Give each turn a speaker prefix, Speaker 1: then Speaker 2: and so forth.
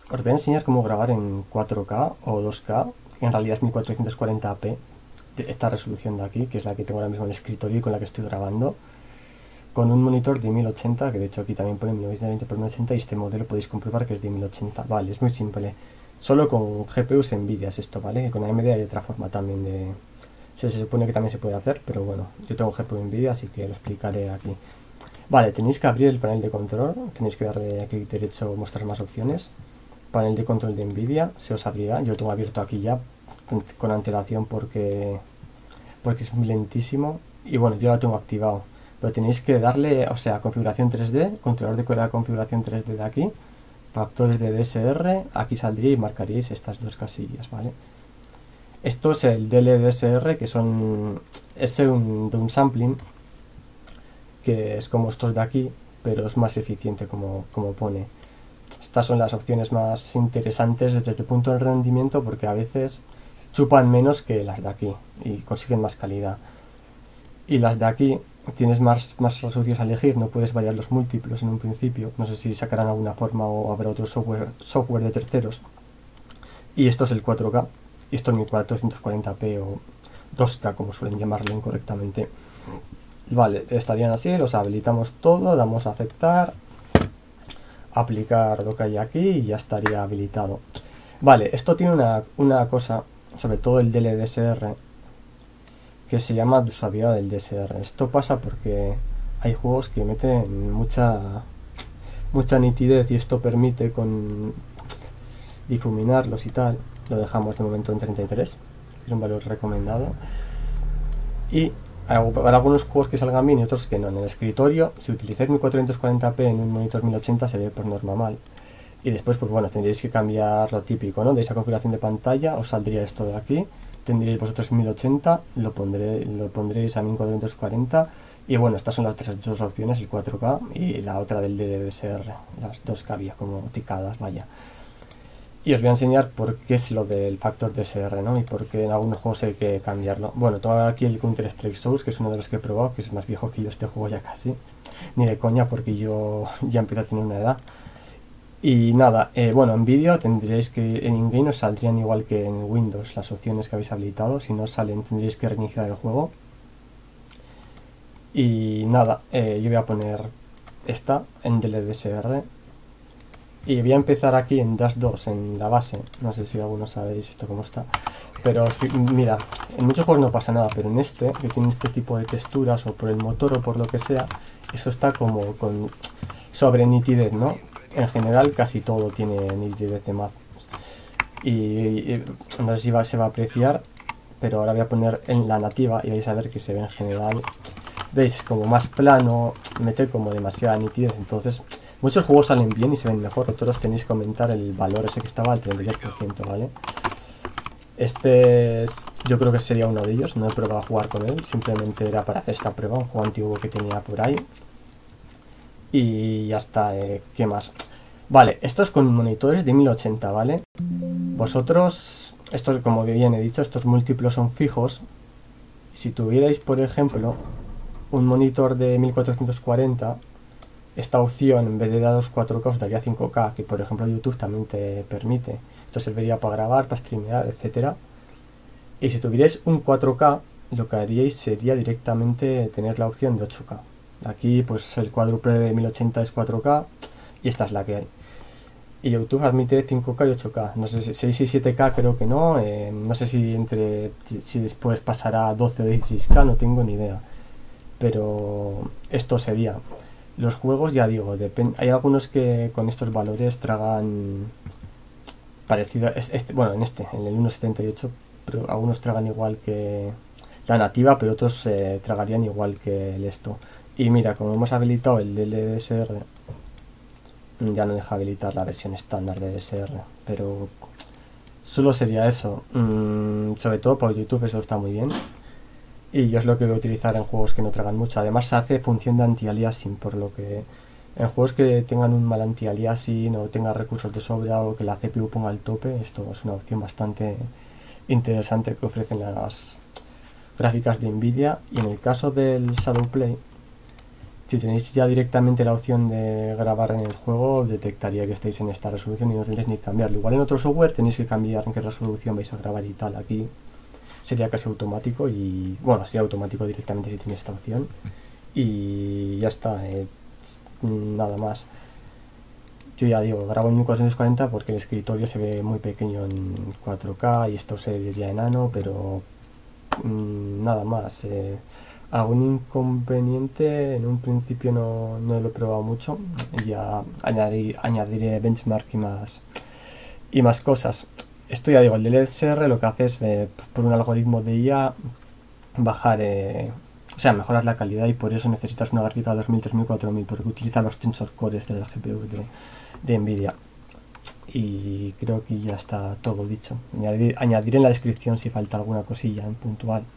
Speaker 1: Os voy a enseñar cómo grabar en 4K o 2K, que en realidad es 1440p, esta resolución de aquí, que es la que tengo ahora mismo en el escritorio y con la que estoy grabando, con un monitor de 1080, que de hecho aquí también pone 1920x1080 y este modelo podéis comprobar que es de 1080. Vale, es muy simple. Solo con GPUs Nvidia es esto, ¿vale? Con AMD hay otra forma también de... Se supone que también se puede hacer, pero bueno, yo tengo GPU Nvidia, así que lo explicaré aquí. Vale, tenéis que abrir el panel de control, tenéis que darle a clic derecho mostrar más opciones. Panel de control de Nvidia, se os abrirá, yo lo tengo abierto aquí ya con antelación porque es muy lentísimo y bueno, yo lo tengo activado. Pero tenéis que darle, o sea, configuración 3D, controlador de la configuración 3D de aquí, factores de DSR, aquí saldría y marcaríais estas dos casillas, ¿vale? Esto es el DLDSR, que es un sampling, que es como estos de aquí, pero es más eficiente como pone. Estas son las opciones más interesantes desde el punto del rendimiento, porque a veces chupan menos que las de aquí y consiguen más calidad. Y las de aquí tienes más resoluciones a elegir, no puedes variar los múltiplos en un principio, no sé si sacarán alguna forma o habrá otro software de terceros. Y esto es el 4K, y esto es 1440p o 2K como suelen llamarlo incorrectamente. Vale, estarían así, los habilitamos todo, damos a aceptar, aplicar lo que hay aquí y ya estaría habilitado. Vale, esto tiene una cosa, sobre todo el DLDSR, que se llama usabilidad del DSR. Esto pasa porque hay juegos que meten mucha nitidez y esto permite con difuminarlos y tal. Lo dejamos de momento en 33, que es un valor recomendado. Y para algunos juegos que salgan bien y otros que no. En el escritorio, si utilizáis 1440p en un monitor 1080 se ve por norma mal. Y después, pues bueno, tendréis que cambiar lo típico, ¿no? De esa configuración de pantalla, os saldría esto de aquí. Tendréis vosotros 1080, lo pondréis a 1440. Y bueno, estas son las dos opciones, el 4K y la otra del DLSR, las dos que había como ticadas, vaya. Y os voy a enseñar por qué es lo del factor DSR, ¿no? Y por qué en algunos juegos hay que cambiarlo. Bueno, tengo aquí el Counter-Strike Source, que es uno de los que he probado, que es más viejo que yo este juego ya casi. Ni de coña, porque yo ya empiezo a tener una edad. Y nada, bueno, en vídeo tendréis que, en in-game os saldrían igual que en Windows las opciones que habéis habilitado. Si no salen tendréis que reiniciar el juego. Y nada, yo voy a poner esta en DLSR. Y voy a empezar aquí en Dash 2, en la base. No sé si algunos sabéis esto cómo está. Pero mira, en muchos juegos no pasa nada, pero en este, que tiene este tipo de texturas, o por el motor o por lo que sea, eso está como con sobre nitidez, ¿no? En general casi todo tiene nitidez de más. Y no sé si se va a apreciar, pero ahora voy a poner en la nativa y vais a ver que se ve en general. Veis, como más plano, mete como demasiada nitidez, entonces... Muchos juegos salen bien y se ven mejor, otros tenéis que aumentar el valor ese que estaba al 33%, ¿vale? Este es, yo creo que sería uno de ellos, no he probado a jugar con él, simplemente era para hacer esta prueba, un juego antiguo que tenía por ahí. Y ya está, ¿qué más? Vale, esto es con monitores de 1080, ¿vale? Vosotros, estos, como bien he dicho, estos múltiplos son fijos. Si tuvierais, por ejemplo, un monitor de 1440... Esta opción, en vez de dados 4K, os daría 5K, que por ejemplo YouTube también te permite. Esto serviría para grabar, para streamear, etc. Y si tuvierais un 4K, lo que haríais sería directamente tener la opción de 8K. Aquí pues el cuádruple de 1080 es 4K y esta es la que hay. Y YouTube admite 5K y 8K. No sé si 6 y 7K creo que no. No sé si si después pasará a 12 o 16K, no tengo ni idea. Pero esto sería... Los juegos, ya digo, hay algunos que con estos valores tragan parecido, bueno, en el 1.78, pero algunos tragan igual que la nativa, pero otros tragarían igual que el esto. Y mira, como hemos habilitado el DLSR, ya no deja habilitar la versión estándar de DSR, pero solo sería eso. Sobre todo para YouTube eso está muy bien. Y yo es lo que voy a utilizar en juegos que no tragan mucho. Además se hace función de anti-aliasing, por lo que en juegos que tengan un mal anti-aliasing o tengan recursos de sobra o que la CPU ponga al tope, esto es una opción bastante interesante que ofrecen las gráficas de Nvidia. Y en el caso del Shadowplay, Si tenéis ya directamente la opción de grabar en el juego, detectaría que estáis en esta resolución y no tendréis ni que cambiarlo. Igual en otro software tenéis que cambiar en qué resolución vais a grabar y tal. Aquí sería casi automático y bueno, sería automático directamente si tienes esta opción. Y ya está, nada más. Yo ya digo, grabo en 1440 porque el escritorio se ve muy pequeño en 4K y esto se vería enano, pero nada más. Algún inconveniente, en un principio no lo he probado mucho, ya añadiré benchmark y más cosas. Esto ya digo, el DLSR lo que hace es, por un algoritmo de IA, bajar, o sea, mejorar la calidad y por eso necesitas una gráfica 2000, 3000, 4000, porque utiliza los tensor cores de la GPU de Nvidia. Y creo que ya está todo dicho. Añadiré en la descripción si falta alguna cosilla en puntual.